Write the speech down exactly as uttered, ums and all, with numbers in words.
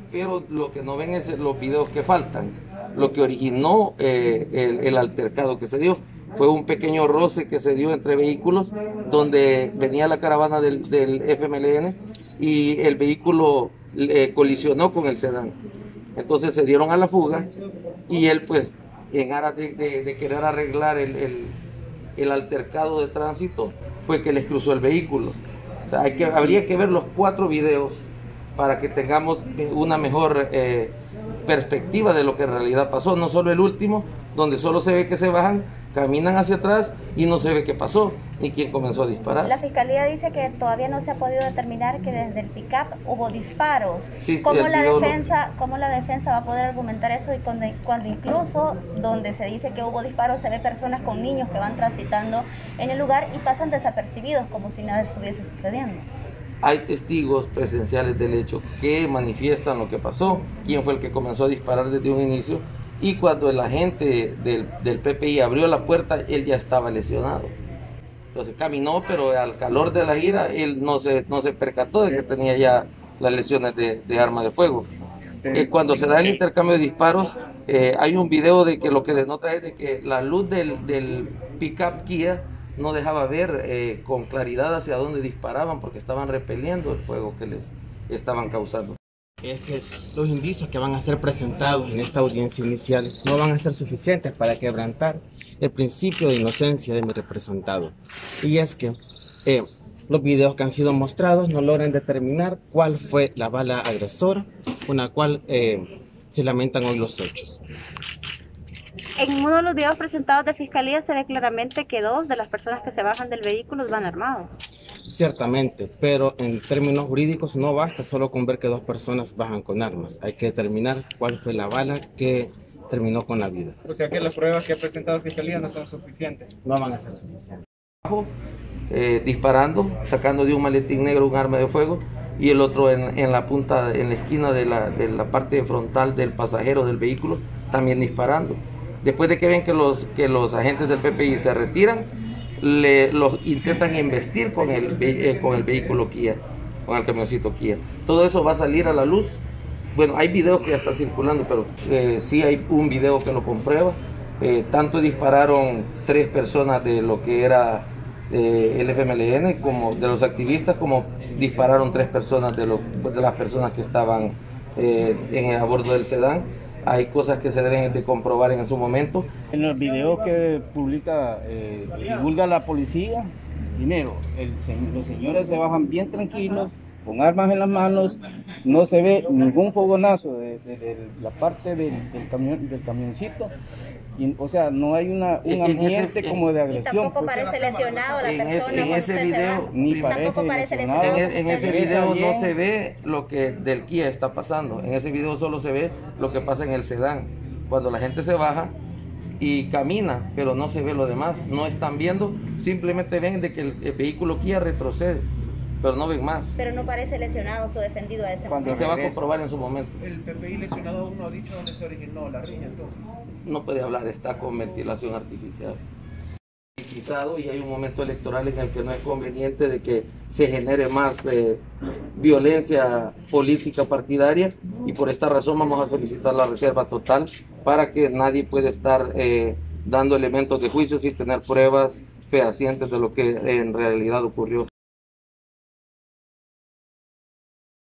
pero lo que no ven es los videos que faltan. Lo que originó eh, el, el altercado que se dio fue un pequeño roce que se dio entre vehículos, donde venía la caravana del, del F M L N y el vehículo eh, colisionó con el sedán. Entonces se dieron a la fuga y él, pues, en aras de, de, de querer arreglar el, el, el altercado de tránsito, fue que les cruzó el vehículo. O sea, hay que, habría que ver los cuatro videos para que tengamos una mejor eh, perspectiva de lo que en realidad pasó, no solo el último, donde solo se ve que se bajan, caminan hacia atrás y no se ve qué pasó ni quién comenzó a disparar. La fiscalía dice que todavía no se ha podido determinar que desde el pick-up hubo disparos. Sí, ¿Cómo la lo... defensa, cómo la defensa va a poder argumentar eso y cuando, cuando incluso donde se dice que hubo disparos se ve personas con niños que van transitando en el lugar y pasan desapercibidos como si nada estuviese sucediendo? Hay testigos presenciales del hecho que manifiestan lo que pasó, quién fue el que comenzó a disparar desde un inicio, y cuando el agente del, del P P I abrió la puerta, él ya estaba lesionado. Entonces caminó, pero al calor de la ira, él no se, no se percató de que tenía ya las lesiones de, de arma de fuego. Eh, cuando se da el intercambio de disparos, eh, hay un video de que lo que denota es de que la luz del, del pick-up Kia no dejaba ver eh, con claridad hacia dónde disparaban porque estaban repeliendo el fuego que les estaban causando. Es que los indicios que van a ser presentados en esta audiencia inicial no van a ser suficientes para quebrantar el principio de inocencia de mi representado. Y es que eh, los videos que han sido mostrados no logran determinar cuál fue la bala agresora, con la cual eh, se lamentan hoy los hechos. En uno de los videos presentados de fiscalía se ve claramente que dos de las personas que se bajan del vehículo van armados. Ciertamente, pero en términos jurídicos no basta solo con ver que dos personas bajan con armas. Hay que determinar cuál fue la bala que terminó con la vida. O sea que las pruebas que ha presentado fiscalía no son suficientes. No van a ser suficientes. Eh, disparando, sacando de un maletín negro un arma de fuego y el otro en, en la punta, en la esquina de la, de la parte frontal del pasajero del vehículo, también disparando. Después de que ven que los, que los agentes del P P I se retiran, le, los intentan embestir con el, eh, con el vehículo Kia, con el camioncito Kia. Todo eso va a salir a la luz. Bueno, hay videos que ya están circulando, pero eh, sí hay un video que lo comprueba. Eh, tanto dispararon tres personas de lo que era eh, el F M L N, como de los activistas, como dispararon tres personas de, lo, de las personas que estaban eh, en el, a bordo del sedán. Hay cosas que se deben de comprobar en su momento. En los videos que publica, eh, divulga la policía, primero, el, los señores se bajan bien tranquilos, con armas en las manos, no se ve ningún fogonazo de, de, de la parte del, del, camión, del camioncito, y, o sea, no hay una, un ambiente ese, como de agresión. Y tampoco parece lesionado la en persona. Ese, en ese video, ni parece parece lesionado. En, en ese video no se ve lo que del Kia está pasando, en ese video solo se ve lo que pasa en el sedán, cuando la gente se baja y camina, pero no se ve lo demás, no están viendo, simplemente ven de que el, el vehículo Kia retrocede, pero no ven más. Pero no parece lesionado su defendido a ese momento. Se va a comprobar en su momento. ¿El P P I lesionado aún no ha dicho dónde se originó la riña entonces? No puede hablar, está con ventilación artificial. Y hay un momento electoral en el que no es conveniente de que se genere más eh, violencia política partidaria, y por esta razón vamos a solicitar la reserva total para que nadie pueda estar eh, dando elementos de juicio sin tener pruebas fehacientes de lo que en realidad ocurrió.